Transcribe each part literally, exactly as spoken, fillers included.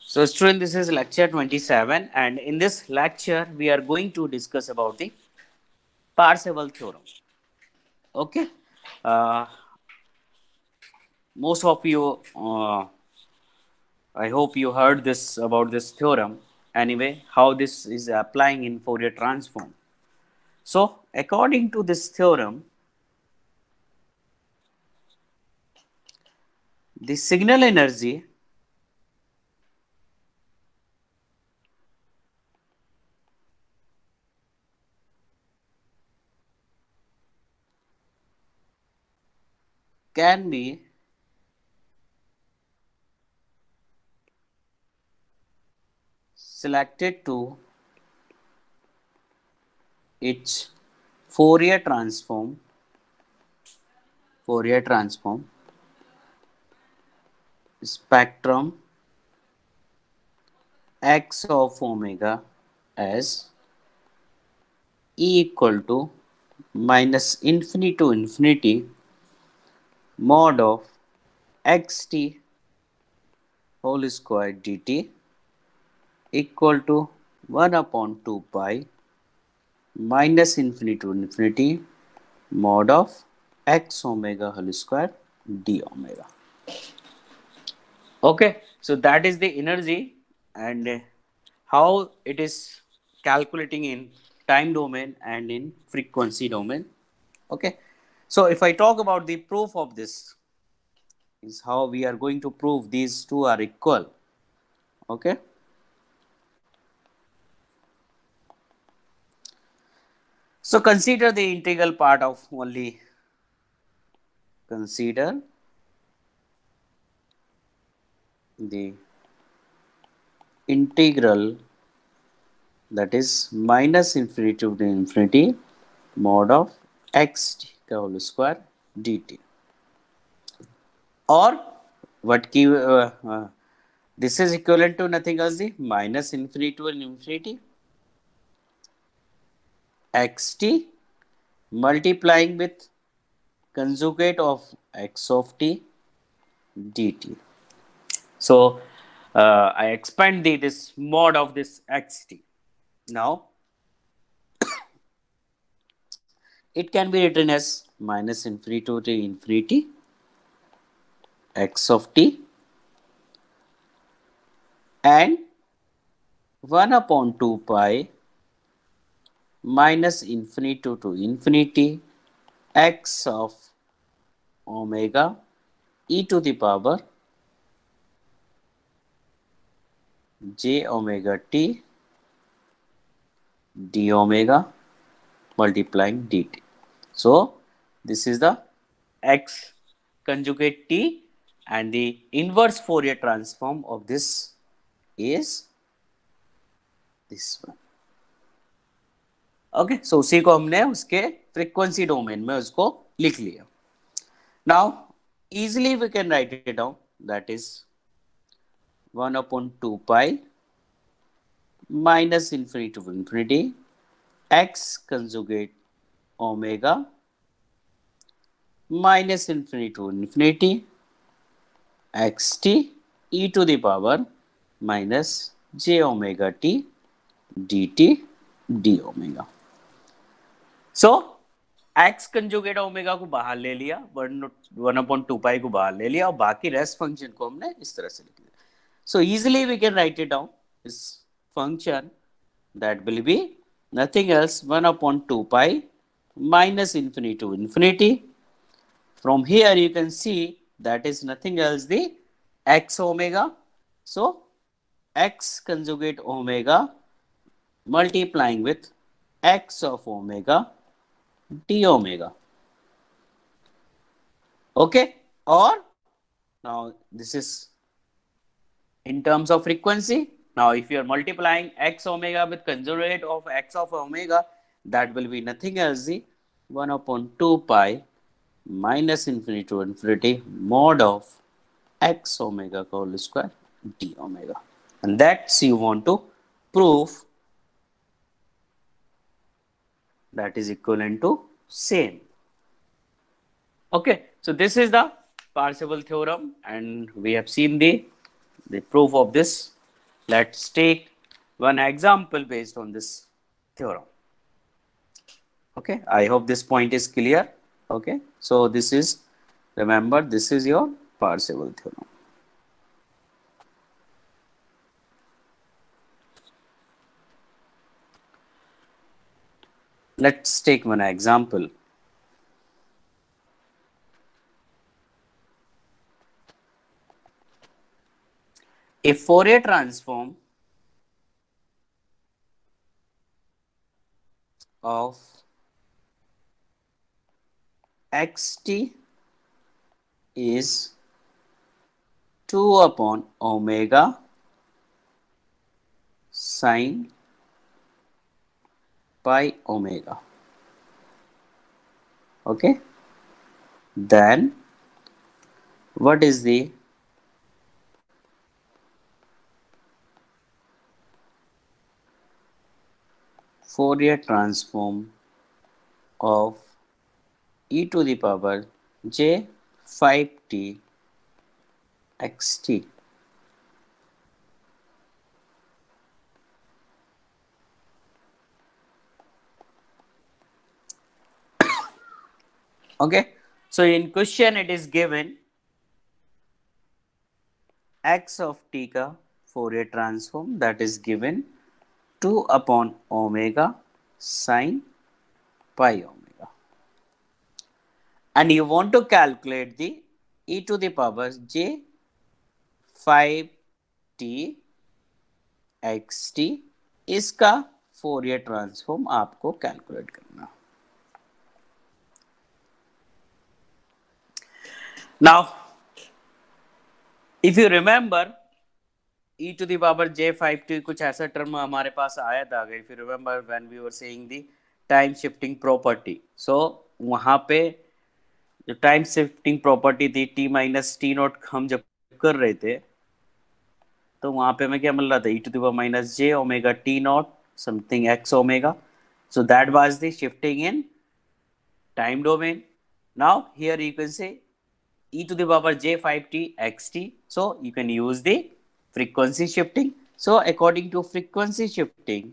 So student, this is lecture twenty-seven, and in this lecture we are going to discuss about the Parseval theorem. Okay, uh, most of you, uh, I hope you heard this about this theorem. Anyway, how this is applying in Fourier transform. So according to this theorem, the signal energy can be selected to its Fourier transform, Fourier transform spectrum x of omega as E equal to minus infinity to infinity mod of xt whole square dt equal to one upon two pi minus infinity to infinity mod of x omega whole square d omega. Okay, so that is the energy and uh, how it is calculating in time domain and in frequency domain. Okay, so if I talk about the proof of this, is how we are going to prove these two are equal. Okay, so consider the integral part of only, consider the integral, that is minus infinity to infinity mod of x whole square dt, or what key, uh, uh, this is equivalent to nothing else the minus infinity to infinity xt multiplying with conjugate of x of t dt. So uh, I expand the this mod of this xt. Now it can be written as minus infinity to infinity x of t and one upon two pi minus infinity to infinity x of omega e to the power j omega t d omega multiplying dt. So this is the x conjugate t, and the inverse Fourier transform of this is this one. Okay okay, so so उसी को हमने उसके frequency domain में उसको लिख लिया. Now easily we can write it down, that is one upon two pi minus infinity to infinity x conjugate omega minus infinity to infinity xt e to the power minus j omega t dt d omega. So x conjugate omega को बाहर ले लिया, one one upon two pi को बाहर ले लिया और बाकी रेस्ट फंक्शन को हमने इस तरह से लिख दिया. So easily we can write it down this function that will be nothing else one upon two pi minus infinity to infinity. From here you can see that is nothing else the x omega. So x conjugate omega multiplying with x of omega d omega. Okay, or now this is in terms of frequency. Now if you are multiplying x omega with conjugate of x of omega, that will be nothing else the one upon two pi minus infinity to infinity mod of x omega whole square d omega, and that's you want to prove that is equivalent to same. Okay, so this is the Parseval theorem, and we have seen the the proof of this Let's take one example based on this theorem. Okay, I hope this point is clear. Okay, so this is, remember, this is your Parseval theorem. Let's take one example. A Fourier transform of xt is two upon omega sine pi omega. Okay, then what is the Fourier transform of e to the power j five t xt? Okay, so in question it is given x of t का Fourier transform, that is given two upon omega sine pi omega, and you want to calculate the e to the power j five t xt, इसका Fourier transform आपको calculate करना. Now, if you remember, e to the power j five t कुछ ऐसा term हमारे पास आया था. If you remember when we were saying the time shifting property, so वहाँ पे जो टाइम शिफ्टिंग प्रॉपर्टी थी t माइनस टी नॉट हम जब कर रहे थे, तो वहाँ पे हमें क्या मिल रहा था, e to the power minus j omega t naught something x omega. So that was the shifting in time domain. Now here you can say e to the power j five t xt. So you can use the frequency shifting. So according to frequency shifting,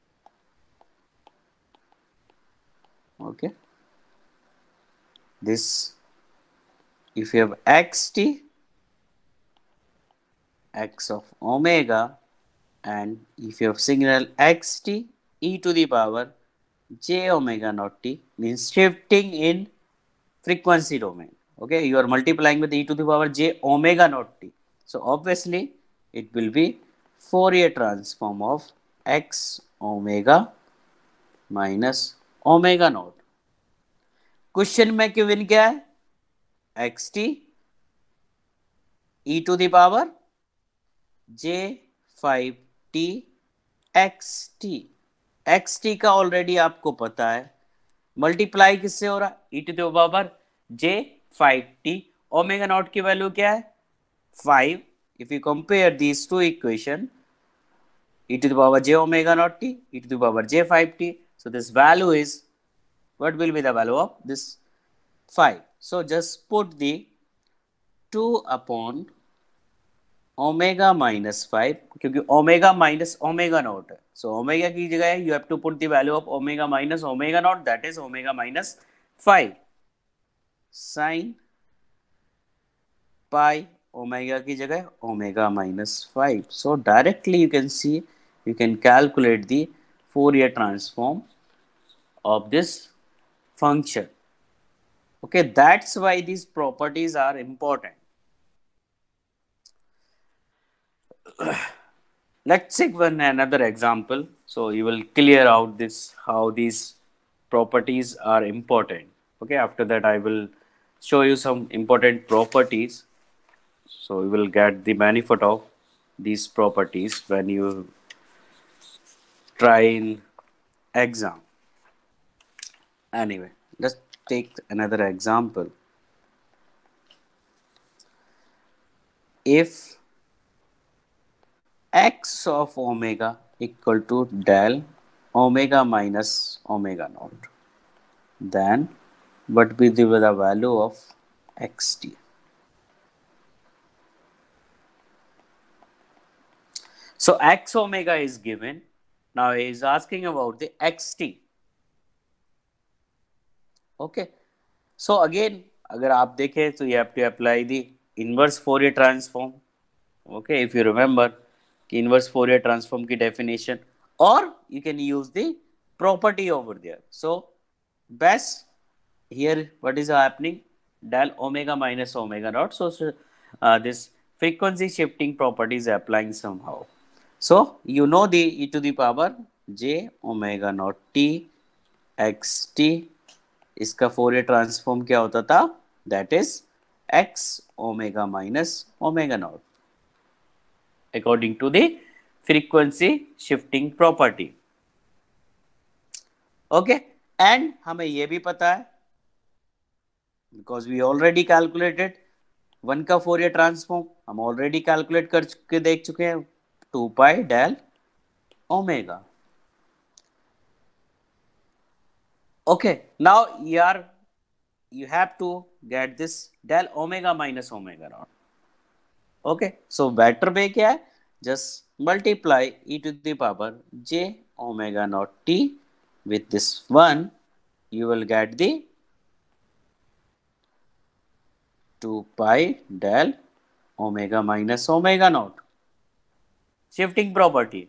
okay, this, if you have xt, x of omega, and if you have signal xt e to the power j omega naught t, means shifting in frequency domain. Okay, you are multiplying with e to the power j omega naught t. So obviously it will be Fourier transform of x omega minus omega naught. Question में given क्या है, xt e to the power j five t xt. xt का already आपको पता है, multiply किससे हो रहा है, e to the power j five t. Omega naught की वैल्यू क्या है, five. If you compare these two equation, e to the power j omega naught t, e to the power j five t, so this value is, what will be the value of this, five. So just put the two upon omega minus five, क्योंकि omega minus omega naught है, so omega की जगह you have to put the value of omega minus omega naught, that is omega minus five sine pi omega की जगह omega minus five. So directly you can see, you can calculate the Fourier transform of this function. Okay, that's why these properties are important. Let's take one another example, so you will clear out this, how these properties are important. Okay, after that I will show you some important properties, so you will get the benefit of these properties when you try in exam. Anyway, let's take another example. If x of omega equal to del omega minus omega naught, then what will be the value of xt? So So x omega is given. Now he is asking about the xt. Okay. So again, अगर आप देखें तो you have to apply the inverse Fourier transform. Okay, if you remember the inverse Fourier transform की definition, or you can use the property over there. So best here what is happening, del omega minus omega naught. So, so uh, this frequency shifting property is applying somehow. So you know the e to the power j omega naught t x t, इसका Fourier transform क्या होता था, that is x omega minus omega naught according to the frequency shifting property. Okay, and हमें यह भी पता है because we already calculated one का फोरियर ट्रांसफॉर्म हम ऑलरेडी कैलकुलेट करके देख चुके हैं, two pi del omega. Okay, now you are you have to get this del omega minus omega naught. Okay, so better way क्या है, just multiply e to the power j omega naught t with this one, you will get the two pi del omega minus omega naught shifting property.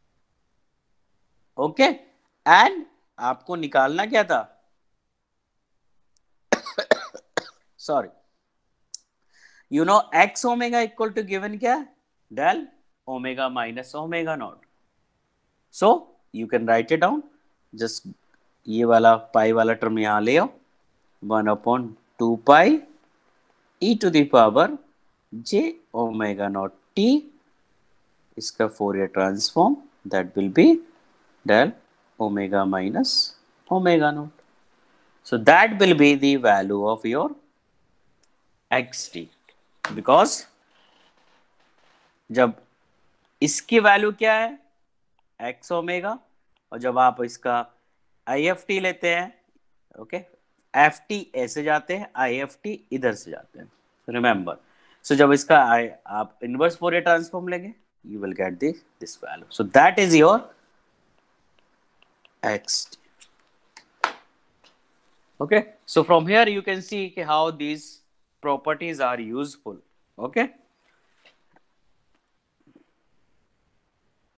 Okay, and आपको निकालना क्या था, sorry, you know x omega equal to given क्या, del omega minus omega naught. So you can write it down, just ये वाला pi वाला term यहां ले आओ, one upon two pi e to the power j omega naught t, इसका Fourier transform that will be del omega minus omega naught. So that will be the value of your xt, because जब इसकी value क्या है x omega, और जब आप इसका I F T लेते हैं, ओके okay, एफ टी ऐसे जाते हैं, आई एफ टी इधर से जाते हैं, रिमेंबर. सो जब इसका I, आप इनवर्स फोरियर ट्रांसफॉर्म लेंगे, you will get the this value. So that is your xt. Okay, so from here you can see how these properties are useful. Okay.